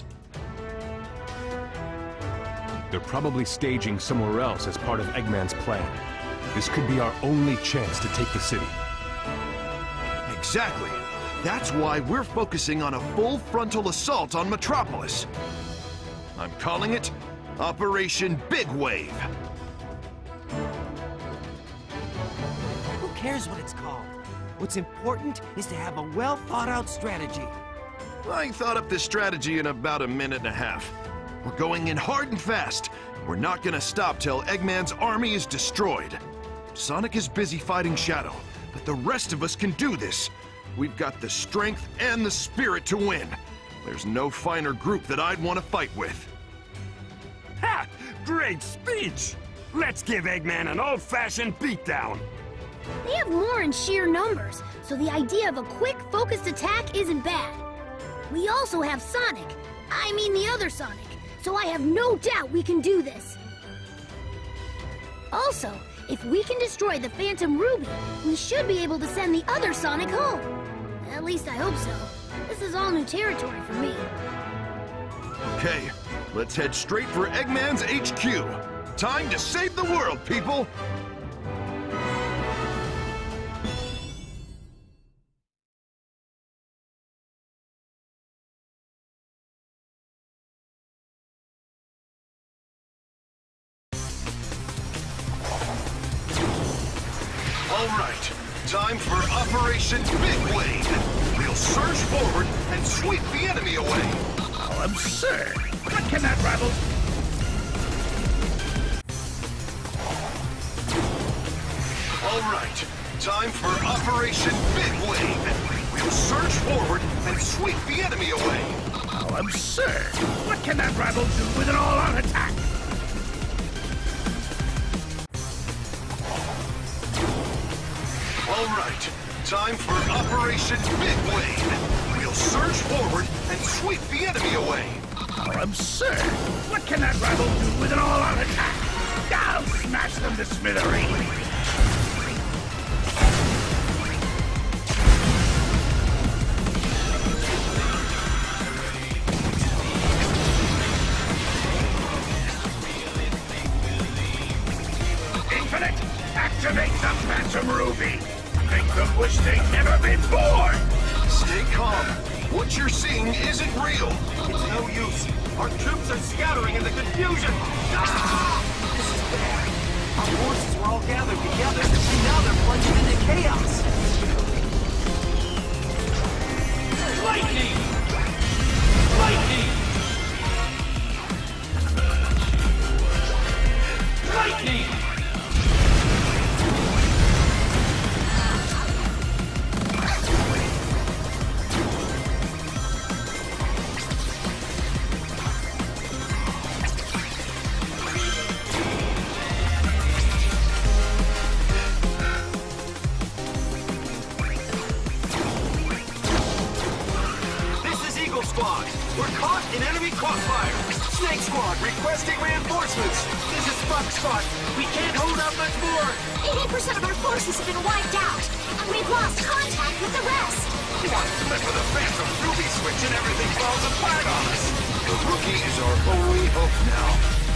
They're probably staging somewhere else as part of Eggman's plan. This could be our only chance to take the city. Exactly. That's why we're focusing on a full frontal assault on Metropolis. I'm calling it Operation Big Wave. Who cares what it's called? What's important is to have a well-thought-out strategy. I thought up this strategy in about a minute and a half. We're going in hard and fast. We're not gonna stop till Eggman's army is destroyed. Sonic is busy fighting Shadow, but the rest of us can do this. We've got the strength and the spirit to win. There's no finer group that I'd want to fight with. Ha! Great speech! Let's give Eggman an old-fashioned beatdown. They have more in sheer numbers, so the idea of a quick, focused attack isn't bad. We also have Sonic. I mean the other Sonic. So I have no doubt we can do this. Also, if we can destroy the Phantom Ruby, we should be able to send the other Sonic home. At least I hope so. This is all new territory for me. Okay, let's head straight for Eggman's HQ. Time to save the world, people! All right, time for Operation Big Wave. We'll surge forward and sweep the enemy away. How absurd! What can that rabble... All right, time for Operation Big Wave. We'll surge forward and sweep the enemy away. How absurd! What can that rabble do with an all-out attack? All right, time for Operation Big Wave. We'll surge forward and sweep the enemy away. How absurd! What can that rabble do with an all-out attack? I'll smash them to smithereens! Infinite, activate the Phantom Ruby! Make them wish they'd never been born! Stay calm. What you're seeing isn't real. It's no use. Our troops are scattering in the confusion. Ah! This is bad. Our forces were all gathered together, and now they're plunging into chaos. Lightning! Lightning! Lightning! Squad, we're caught in enemy crossfire. Snake Squad requesting reinforcements. This is Foxtrot. We can't hold out much more. 80% of our forces have been wiped out, and we've lost contact with the rest. One flip of the Phantom Ruby switch and everything falls apart on us. The rookie is our only hope now.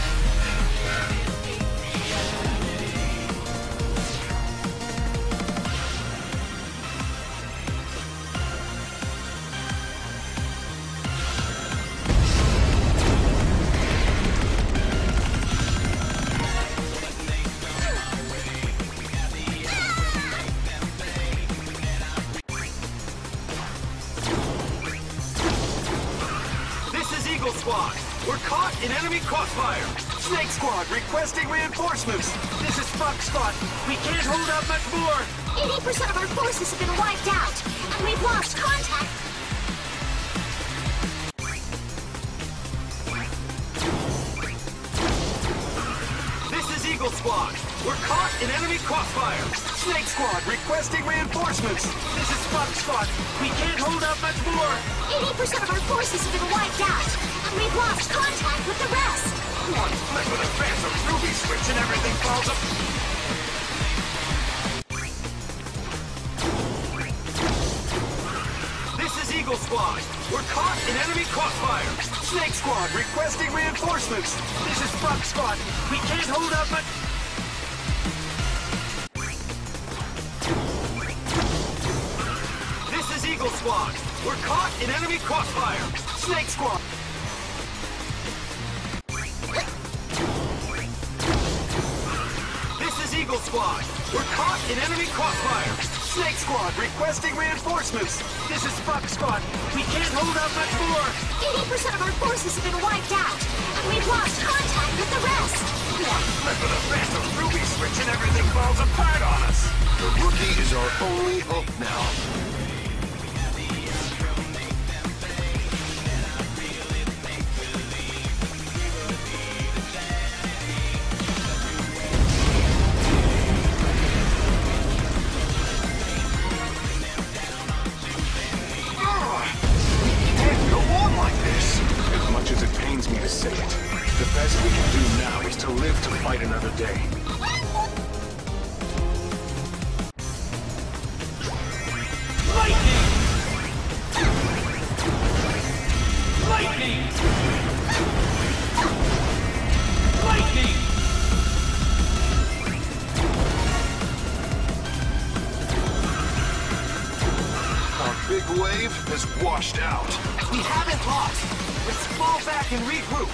Squad, we're caught in enemy crossfire. Snake Squad requesting reinforcements. This is Foxtrot. We can't hold out much more. 80% of our forces have been wiped out, and we've lost contact. This is Eagle Squad. We're caught in enemy crossfire. Snake Squad requesting reinforcements. This is Foxtrot. We can't hold out much more. 80% of our forces have been wiped out, and we've lost contact with the rest. One flip of the Phantom Ruby switch and everything falls apart. caught in enemy crossfire! Snake Squad requesting reinforcements! This is Bug Squad! We can't hold out much... This is Eagle Squad! We're caught in enemy crossfire! Snake Squad! This is Eagle Squad! We're caught in enemy crossfire! Snake Squad requesting reinforcements! This is Bug Squad! We can't hold out much more! 80% of our forces have been wiped out, and we've lost contact with the rest! Flip of the best of Ruby Switch and everything falls apart on us! The rookie is our only hope now. Say it. The best we can do now is to live to fight another day. Lightning! Lightning! Lightning! Our big wave has washed out. We haven't lost! Let's fall back and regroup!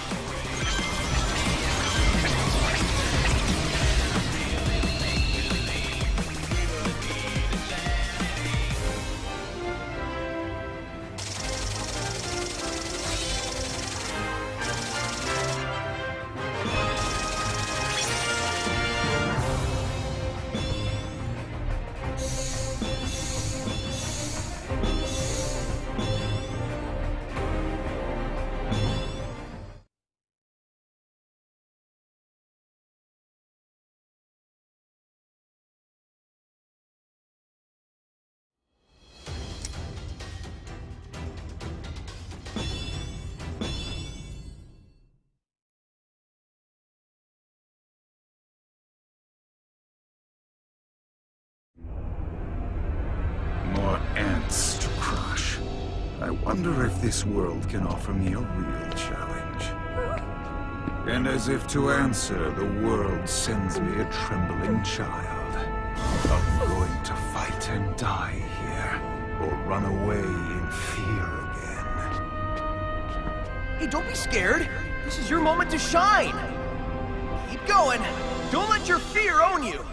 More ants to crush. I wonder if this world can offer me a real challenge. And as if to answer, the world sends me a trembling child. I'm going to fight and die here, or run away in fear again. Hey, don't be scared. This is your moment to shine. Keep going. Don't let your fear own you.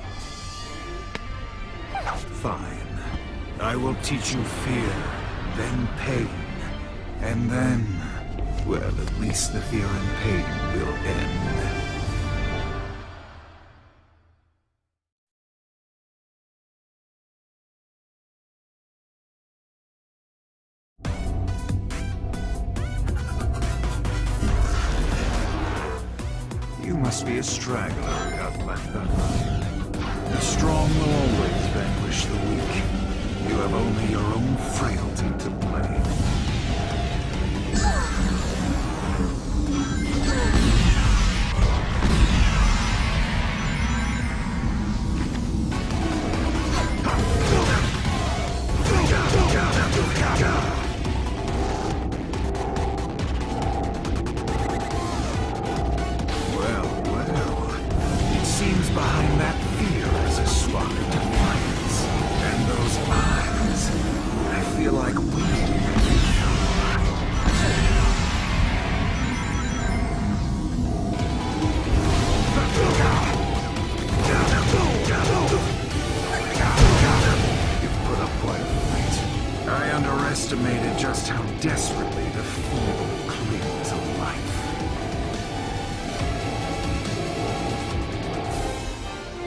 Fine. I will teach you fear, then pain, and then, well, at least the fear and pain will end. You must be a straggler who got left behind. The strong will always vanquish the weak. You have only your own frailty to blame. Well, it seems behind that fear is a spark of defiance. And those eyes, I feel like wielding a You've put up quite a fight. I underestimated just how desperately the feeble cling to life.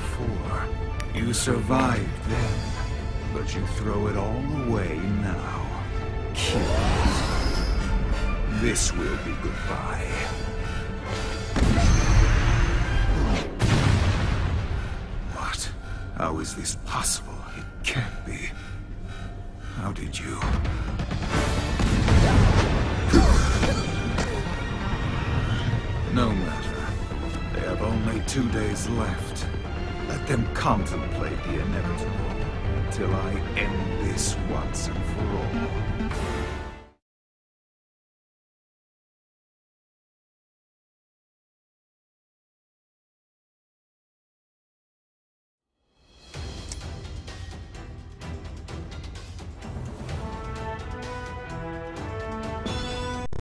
before. You survived then, but you throw it all away now. Killed. This will be goodbye. What? How is this possible? It can't be. How did you... No matter. They have only 2 days left. Let them contemplate the inevitable, till I end this once and for all.